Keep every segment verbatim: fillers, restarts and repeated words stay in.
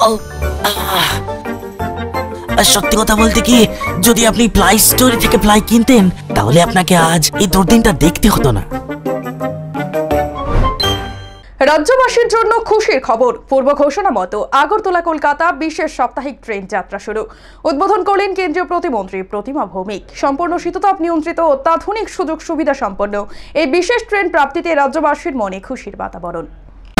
সত্যি কথা বলতে কি, যদি আপনি প্লাই স্টোরি থেকে প্লাই কিনতেন তাহলে আপনাকে আজ এই দুর্দিনটা দেখতে হতো না। রাজ্যবাসীর জন্য খুশির খবর। পূর্ব ঘোষণা মতো আগরতলা কলকাতা বিশেষ সাপ্তাহিক ট্রেন যাত্রা শুরু। উদ্বোধন করলেন কেন্দ্রীয় প্রতিমন্ত্রী প্রতিমা ভৌমিক। সম্পূর্ণ শীততাপ নিয়ন্ত্রিত অত্যাধুনিক সুযোগ সুবিধা সম্পন্ন এই বিশেষ ট্রেন প্রাপ্তিতে রাজ্যবাসীর মনে খুশির বাতাবরণ।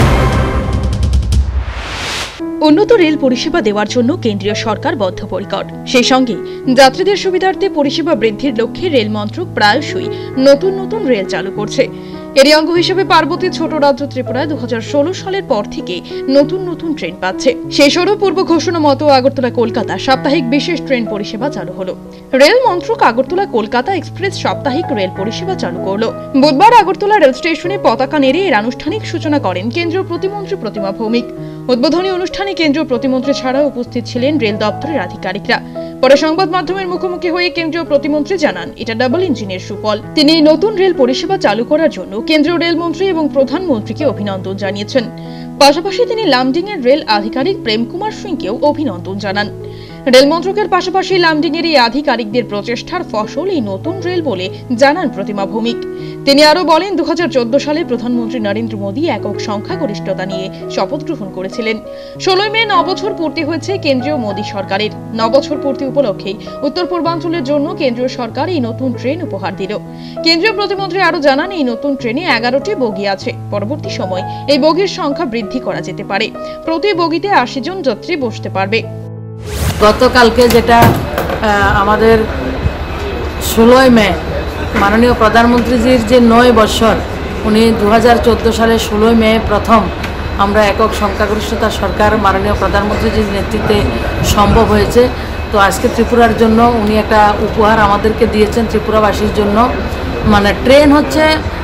উন্নত রেল পরিষেবা দেওয়ার জন্য কেন্দ্রীয় সরকার বদ্ধপরিকর। সেই সঙ্গে যাত্রীদের সুবিধার্থে পরিষেবা বৃদ্ধির লক্ষ্যে রেল মন্ত্রক প্রায়শই নতুন নতুন রেল চালু করছে। এরই অঙ্গ হিসেবে পার্বতী ছোট রাজ্য ত্রিপুরায় দু হাজার ষোলো সালের পর থেকে নতুন নতুন ট্রেন পাচ্ছে। সেই স্বরূপ পূর্ব ঘোষণা মতো আগরতলা কলকাতা সাপ্তাহিক বিশেষ ট্রেন পরিষেবা চালু হলো। রেল মন্ত্রক আগরতলা কলকাতা এক্সপ্রেস সাপ্তাহিক রেল পরিষেবা চালু করলো। বুধবার আগরতলা রেল স্টেশনে পতাকা নেড়ে এর আনুষ্ঠানিক সূচনা করেন কেন্দ্রীয় প্রতিমন্ত্রী প্রতিমা ভৌমিক। উদ্বোধনী অনুষ্ঠানে কেন্দ্রীয় প্রতিমন্ত্রী ছাড়াও উপস্থিত ছিলেন রেল দপ্তরের আধিকারিকরা। পরে সংবাদ মাধ্যমের মুখোমুখি হয়ে কেন্দ্রীয় প্রতিমন্ত্রী জানান, এটা ডাবল ইঞ্জিনের সুফল। তিনি এই নতুন রেল পরিষেবা চালু করার জন্য কেন্দ্রীয় রেলমন্ত্রী এবং প্রধানমন্ত্রীকে অভিনন্দন জানিয়েছেন। পাশাপাশি তিনি লামডিং এর রেল আধিকারিক প্রেম কুমার সিংকেও অভিনন্দন জানান। রেল মন্ত্রকের পাশাপাশি লামডিং এর এই আধিকারিকদের প্রচেষ্টার ফসল এই নতুন রেল বলে জানান প্রতিমা ভৌমিক। তিনি আরো বলেন, দু হাজার চোদ্দ সালে প্রধানমন্ত্রী নরেন্দ্র মোদী একক সংখ্যাগরিষ্ঠতা নিয়ে শপথ গ্রহণ করেছিলেন। ষোলোই মে নবছর পূর্তি হয়েছে কেন্দ্রীয় মোদী সরকারের। নবছর পূর্তি উপলক্ষে উত্তর পূর্বাঞ্চলের জন্য কেন্দ্রীয় সরকার এই নতুন ট্রেন উপহার দিল। কেন্দ্রীয় প্রতিমন্ত্রী আরো জানান, এই নতুন ট্রেনে এগারোটি বগি আছে। পরবর্তী সময় এই বগির সংখ্যা বৃদ্ধি করা যেতে পারে। প্রতি বগিতে আশি জন যাত্রী বসতে পারবে। গতকালকে যেটা আমাদের ষোলোই মে মাননীয় প্রধানমন্ত্রীজির যে নয় বছর, উনি দু হাজার চোদ্দো সালে ষোলোই মে প্রথম আমরা একক সংখ্যাগরিষ্ঠতা সরকার মাননীয় প্রধানমন্ত্রীজির নেতৃত্বে সম্ভব হয়েছে। তো আজকে ত্রিপুরার জন্য উনি একটা উপহার আমাদেরকে দিয়েছেন, ত্রিপুরাবাসীর জন্য। মানে ট্রেন হচ্ছে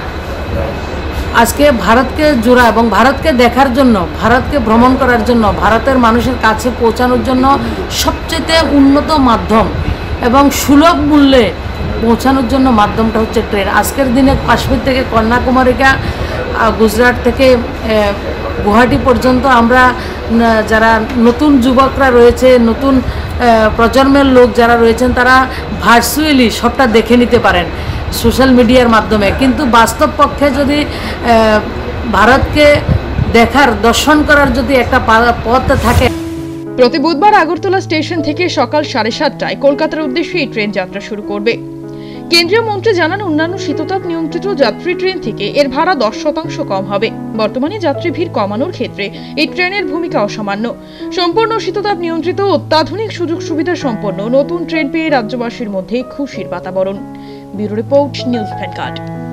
আজকে ভারতকে জোড়া এবং ভারতকে দেখার জন্য, ভারতকে ভ্রমণ করার জন্য, ভারতের মানুষের কাছে পৌঁছানোর জন্য সবচেয়ে উন্নত মাধ্যম এবং সুলভ মূল্যে পৌঁছানোর জন্য মাধ্যমটা হচ্ছে ট্রেন। আজকের দিনে কাশ্মীর থেকে কন্যাকুমারিকা, গুজরাট থেকে গুয়াহাটি পর্যন্ত আমরা যারা নতুন যুবকরা রয়েছে, নতুন প্রজন্মের লোক যারা রয়েছেন, তারা ভার্চুয়ালি সবটা দেখে নিতে পারেন সোশ্যাল মিডিয়ার মাধ্যমে। কিন্তু বাস্তব পক্ষে যদি ভারতকে দেখার, দর্শন করার যদি একটা পথ থাকে। প্রতি বুধবার আগরতলা স্টেশন থেকে সকাল সাড়ে সাতটায় কলকাতার উদ্দেশ্যে এই ট্রেন যাত্রা শুরু করবে। কেন্দ্রীয় মন্ত্রী জানান, অন্যান্য শীততাপ নিয়ন্ত্রিত যাত্রী ট্রেন থেকে এর ভাড়া দশ শতাংশ কম হবে। বর্তমানে যাত্রী ভিড় কমানোর ক্ষেত্রে এই ট্রেনের ভূমিকা অসামান্য। সম্পূর্ণ শীততাপ নিয়ন্ত্রিত অত্যাধুনিক সুযোগ সুবিধা সম্পন্ন নতুন ট্রেন পেয়ে রাজ্যবাসীর মধ্যে খুশির বাতাবরণ। Bureau report, news vanguard.